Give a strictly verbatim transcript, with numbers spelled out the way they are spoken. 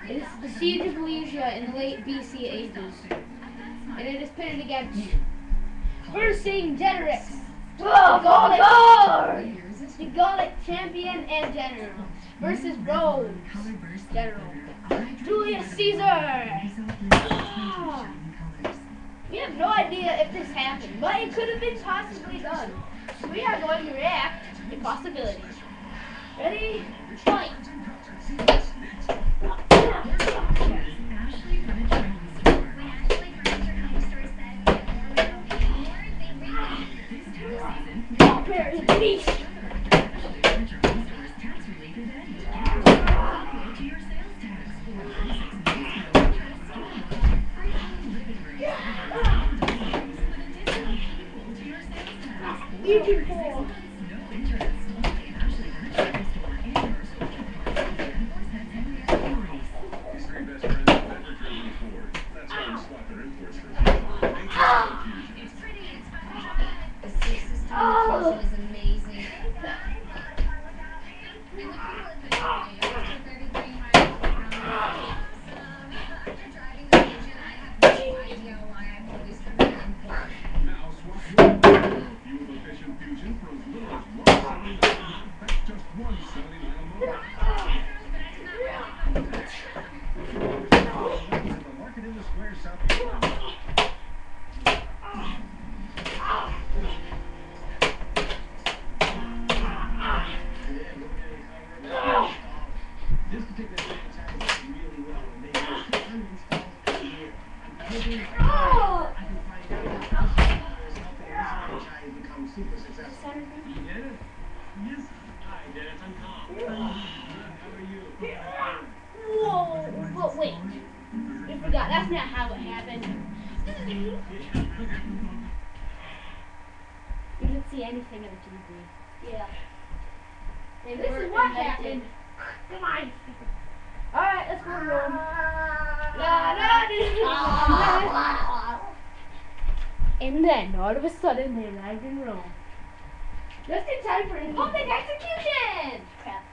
It is the siege of Alesia in the late B C ages, and it is pitted against Vercingetorix, the Gallic, the Gallic champion and general, versus Rhodes, general, Julius Caesar. Ah. We have no idea if this happened, but it could have been possibly done. So we are going to react to possibilities. Ready? Fight! Beast! Beautiful! Oh! Is amazing. Whoa, but wait, I forgot, that's not how it happened. You didn't see anything on T V. Yeah. They this is what invented. happened. Come on. Alright, let's go to Rome. And then, all of a sudden, they arrived in Rome. Just in time for a public execution! Crap.